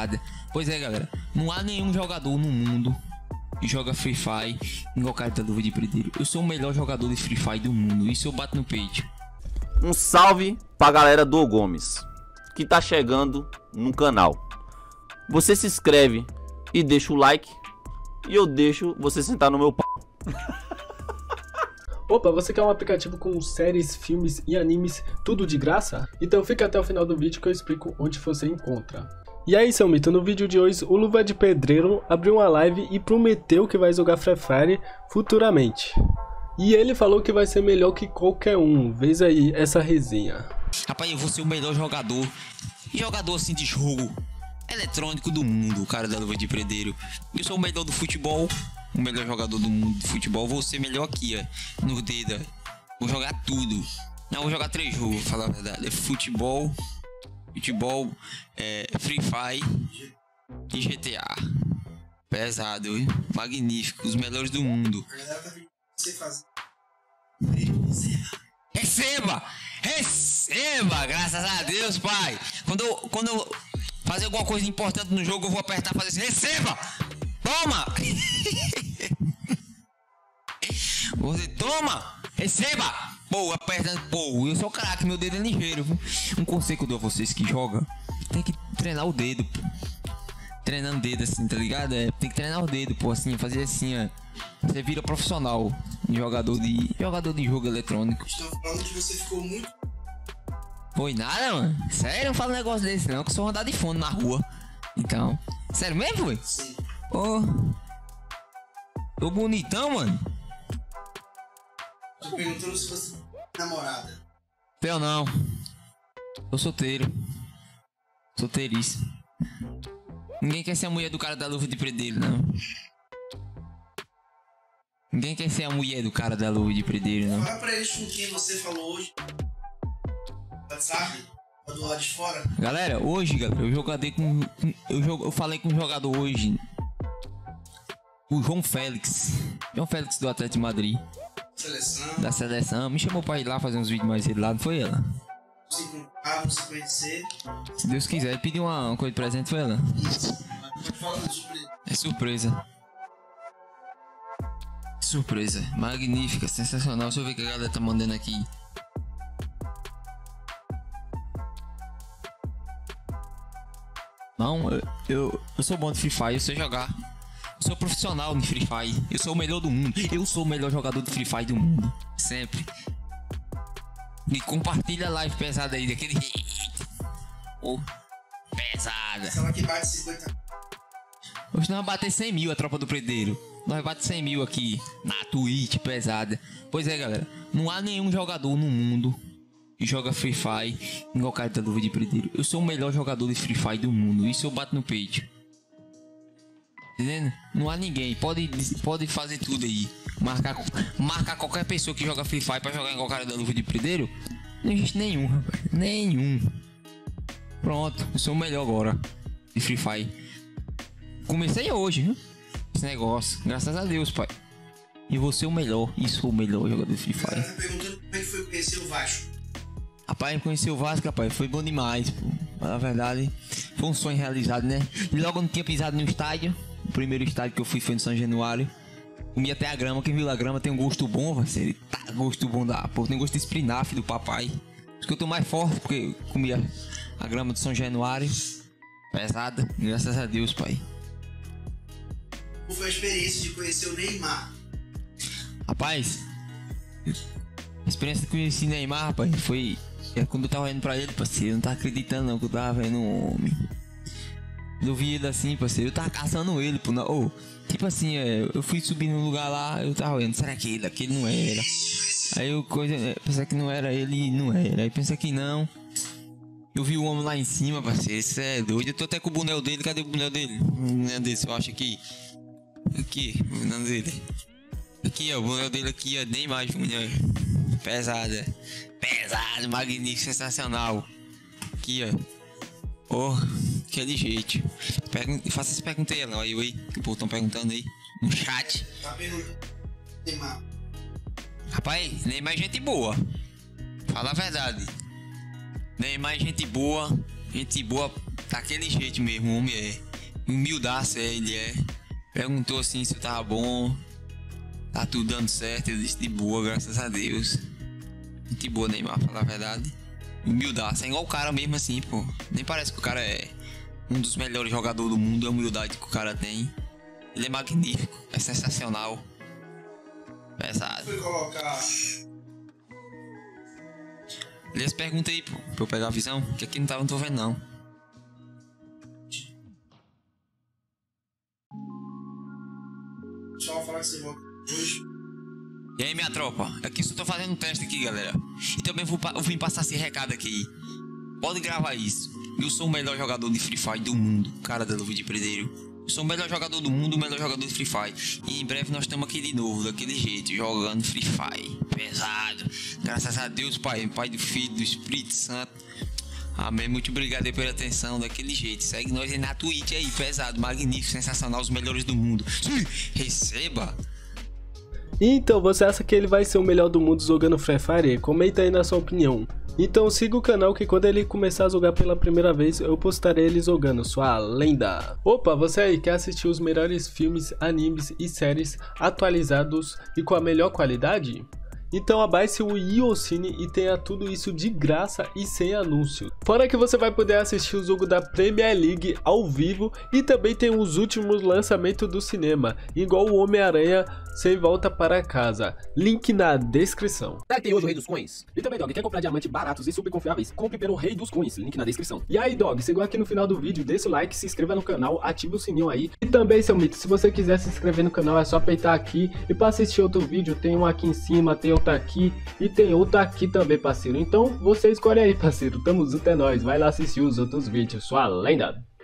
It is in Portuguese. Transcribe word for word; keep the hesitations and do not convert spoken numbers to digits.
pesada. Pois é, galera, não há nenhum jogador no mundo que joga Free Fire igual o cara da luva de predeiro. Eu sou o melhor jogador de Free Fire do mundo, isso eu bato no peito. Um salve pra galera do Gomes, que tá chegando no canal. Você se inscreve e deixa o like, e eu deixo você sentar no meu p***. Opa, você quer um aplicativo com séries, filmes e animes, tudo de graça? Então fica até o final do vídeo que eu explico onde você encontra. E aí, seu mito, no vídeo de hoje o Luva de Pedreiro abriu uma live e prometeu que vai jogar Free Fire futuramente. E ele falou que vai ser melhor que qualquer um. Vês aí essa resenha. Rapaz, eu vou ser o melhor jogador, jogador assim de jogo eletrônico do mundo, o cara da luva de predeiro. Eu sou o melhor do futebol, o melhor jogador do mundo de futebol. Vou ser melhor aqui, ó, no dedo. Vou jogar tudo. Não, vou jogar três jogos, pra falar a verdade. É futebol, futebol, é, Free Fire e G T A. Pesado, hein? Magnífico, os melhores do mundo. Receba! Receba! Graças a Deus, pai! Quando eu, quando eu fazer alguma coisa importante no jogo, eu vou apertar e fazer assim: receba! Toma! Você toma! Receba! Pô, aperta, pô, eu sou craque, meu dedo é ligeiro, viu? Um conselho que eu dou a vocês que jogam: tem que treinar o dedo, pô. Treinando o dedo assim, tá ligado? É, tem que treinar o dedo, pô, assim, fazer assim, ó. Você vira profissional, jogador de jogador de jogo eletrônico. Estão falando que você ficou muito... Foi nada, mano. Sério, não fala um negócio desse não, que eu sou andar de fone na rua. Então, sério mesmo, foi? Sim. Ô, tô bonitão, mano. Tô perguntando se você é namorada. Eu não. Tô solteiro. Solteiríssimo. Ninguém quer ser a mulher do cara da luva de predeiro, não. Ninguém quer ser a mulher do cara da luva de predeiro, não. Fala pra eles com quem você falou hoje. WhatsApp? Do lado de fora. Galera, hoje, galera, eu joguei com, com eu, jogo, eu falei com um jogador hoje, o João Félix. João Félix do Atlético de Madrid. Seleção. Da seleção. Me chamou pra ir lá fazer uns vídeos mais cedo lá, não foi ela? Se encontrar, se conhecer. Se Deus quiser, ele pediu uma, uma coisa de presente, foi ela? Isso. Pode falar de surpresa. É surpresa. Surpresa. Magnífica, sensacional. Deixa eu ver o que a galera tá mandando aqui. Não, eu, eu, eu sou bom de Free Fire, eu sei jogar. Eu sou profissional de Free Fire. Eu sou o melhor do mundo. Eu sou o melhor jogador de Free Fire do mundo. Sempre. E compartilha a live pesada aí, daquele jeito. Oh, pesada. Será que bate cinquenta? Hoje nós vamos bater cem mil a tropa do predeiro. Nós vamos bater cem mil aqui na Twitch pesada. Pois é, galera, não há nenhum jogador no mundo que joga Free Fire igual o cara da luva de predeiro. Eu sou o melhor jogador de Free Fire do mundo, isso eu bato no peito. Entendendo? Não há ninguém, pode, pode fazer tudo aí. Marcar, marcar qualquer pessoa que joga Free Fire pra jogar igual o cara da luva de predeiro. Não existe nenhum, rapaz. Nenhum. Pronto, eu sou o melhor agora de Free Fire. Comecei hoje, viu? Esse negócio, graças a Deus, pai. E você é o melhor, e sou o melhor jogador de Free Fire. Tá perguntando como é que foi conhecer o Vasco. Rapaz, conhecer o Vasco, rapaz, foi bom demais, pô. Na verdade, foi um sonho realizado, né? E logo não tinha pisado no estádio. O primeiro estádio que eu fui foi no São Januário. Comi até a grama, quem viu a grama tem um gosto bom, você tá gosto bom da pô, tem gosto de espinafre do papai. Acho que eu tô mais forte porque eu comi a, a grama do São Januário. Pesada, graças a Deus, pai. Como foi a experiência de conhecer o Neymar? Rapaz, a experiência de conhecer o Neymar, rapaz, foi é, quando eu tava indo pra ele, parceiro. Eu não tava acreditando não que eu tava vendo um homem. Eu vi ele assim, parceiro, eu tava caçando ele, pô. Não, oh, tipo assim, é, eu fui subir num lugar lá, eu tava vendo, será que ele, aquele não era? Aí eu coisa, é, pensei que não era ele e não era. Aí pensei que não. Eu vi o homem lá em cima, parceiro, isso é doido. Eu tô até com o boné dele, cadê o boné dele? O boné dele, eu acho aqui. Aqui, o boné dele. Aqui, ó, o boné dele aqui, ó, nem mais boné. Pesada. Pesado, magnífico, sensacional. Aqui, ó. Oh, aquele jeito. Pergun faça essa pergunta aí, ó. Aí, que o povo tão perguntando aí no chat. Tá perguntando. Neymar. Rapaz, Neymar é gente boa. Fala a verdade. Neymar é gente boa. Gente boa daquele jeito mesmo, o homem é. Humildaço, é, ele é. Perguntou assim se eu tava bom. Tá tudo dando certo, eu disse de boa, graças a Deus. De boa, Neymar, pra falar a verdade. Humildaço, é igual o cara mesmo assim, pô. Nem parece que o cara é um dos melhores jogadores do mundo, a humildade que o cara tem. Ele é magnífico, é sensacional. Pesado. Fui colocar. Lê as perguntas aí, pô, pra eu pegar a visão, que aqui não, tava, não tô vendo não. Só falar que você volta hoje. E aí, minha tropa, aqui só tô fazendo um teste aqui, galera. E também vou, eu vim passar esse recado aqui. Pode gravar isso. Eu sou o melhor jogador de Free Fire do mundo, cara da Luva de Pedreiro. Eu sou o melhor jogador do mundo, o melhor jogador de Free Fire. E em breve nós estamos aqui de novo, daquele jeito, jogando Free Fire. Pesado. Graças a Deus, Pai, Pai do Filho, do Espírito Santo. Amém. Muito obrigado aí pela atenção, daquele jeito. Segue nós aí na Twitch aí, pesado, magnífico, sensacional, os melhores do mundo. Sim, receba! Então, você acha que ele vai ser o melhor do mundo jogando Free Fire? Comenta aí na sua opinião. Então siga o canal que quando ele começar a jogar pela primeira vez, eu postarei ele jogando, sua lenda. Opa, você aí quer assistir os melhores filmes, animes e séries atualizados e com a melhor qualidade? Então abaixe o Iocine e tenha tudo isso de graça e sem anúncio. Fora que você vai poder assistir o jogo da Premier League ao vivo e também tem os últimos lançamentos do cinema, igual o Homem-Aranha Sem Volta para Casa. Link na descrição. Será que tem hoje o Rei dos Coins? E também, Dog, quer comprar diamantes baratos e super confiáveis? Compre pelo Rei dos Coins, link na descrição. E aí, Dog, chegou aqui no final do vídeo, deixa o like, se inscreva no canal, ative o sininho aí. E também, seu mito, se você quiser se inscrever no canal é só apertar aqui. E para assistir outro vídeo, tem um aqui em cima, tem outro aqui e tem outro aqui também, parceiro. Então você escolhe aí, parceiro. Tamo junto, é nóis. Vai lá assistir os outros vídeos. Sua lenda.